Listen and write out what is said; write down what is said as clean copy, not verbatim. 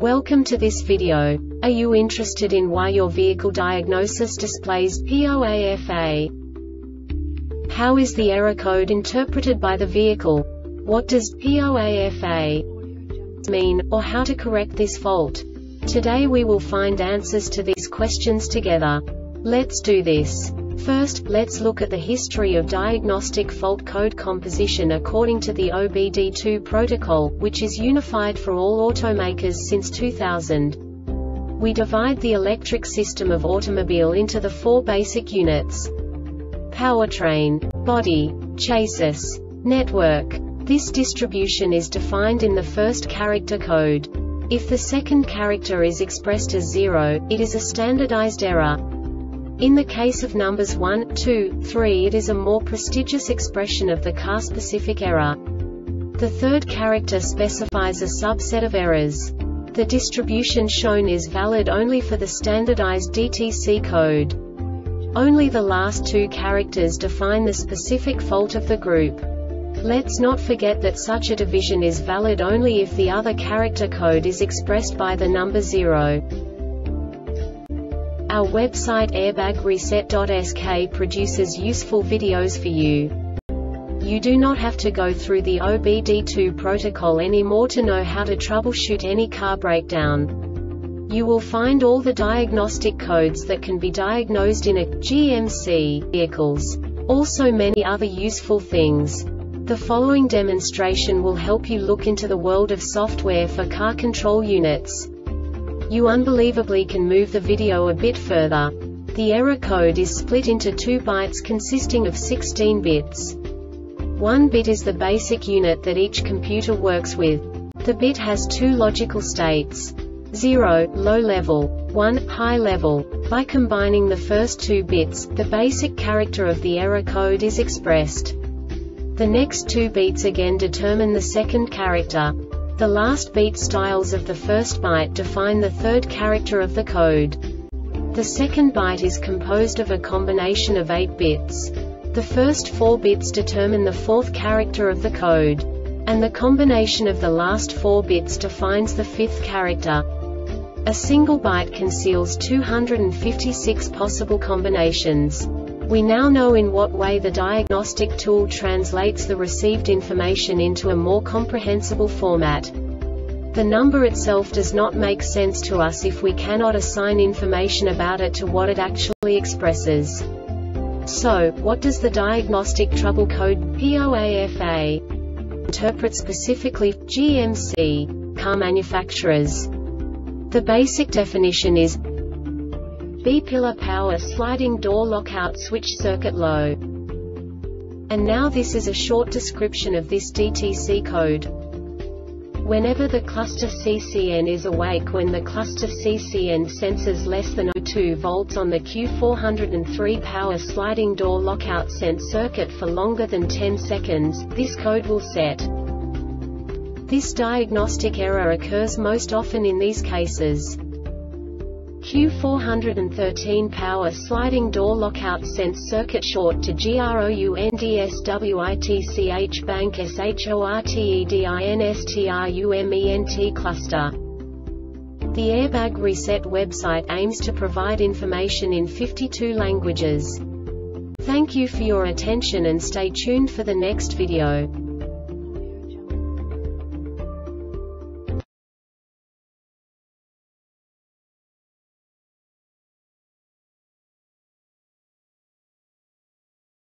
Welcome to this video. Are you interested in why your vehicle diagnosis displays POAFA? How is the error code interpreted by the vehicle? What does POAFA mean, or how to correct this fault? Today we will find answers to these questions together. Let's do this. First, let's look at the history of diagnostic fault code composition according to the OBD2 protocol, which is unified for all automakers since 2000. We divide the electric system of automobile into the four basic units: powertrain, body, chassis, network. This distribution is defined in the first character code. If the second character is expressed as 0, it is a standardized error. In the case of numbers 1, 2, 3, it is a more prestigious expression of the car-specific error. The third character specifies a subset of errors. The distribution shown is valid only for the standardized DTC code. Only the last two characters define the specific fault of the group. Let's not forget that such a division is valid only if the other character code is expressed by the number 0. Our website airbagreset.sk produces useful videos for you. You do not have to go through the OBD2 protocol anymore to know how to troubleshoot any car breakdown. You will find all the diagnostic codes that can be diagnosed in a GMC vehicles. Also many other useful things. The following demonstration will help you look into the world of software for car control units. You unbelievably can move the video a bit further. The error code is split into 2 bytes consisting of 16 bits. 1 bit is the basic unit that each computer works with. The bit has 2 logical states: 0, low level, 1, high level. By combining the first 2 bits, the basic character of the error code is expressed. The next 2 beats again determine the second character. The last beat styles of the first byte define the third character of the code. The second byte is composed of a combination of 8 bits. The first 4 bits determine the fourth character of the code. And the combination of the last 4 bits defines the fifth character. A single byte conceals 256 possible combinations. We now know in what way the diagnostic tool translates the received information into a more comprehensible format. The number itself does not make sense to us if we cannot assign information about it to what it actually expresses. So, what does the diagnostic trouble code POAFA interpret specifically for GMC car manufacturers? The basic definition is B-pillar power sliding door lockout switch circuit low. And now this is a short description of this DTC code. Whenever the cluster CCN is awake when the cluster CCN senses less than 0.2 volts on the Q403 power sliding door lockout sense circuit for longer than 10 seconds, this code will set. This diagnostic error occurs most often in these cases: Q413 power sliding door lockout sense circuit short to GROUNDSWITCH bank SHORTEDINSTRUMENT cluster. The Airbag Reset website aims to provide information in 52 languages. Thank you for your attention and stay tuned for the next video.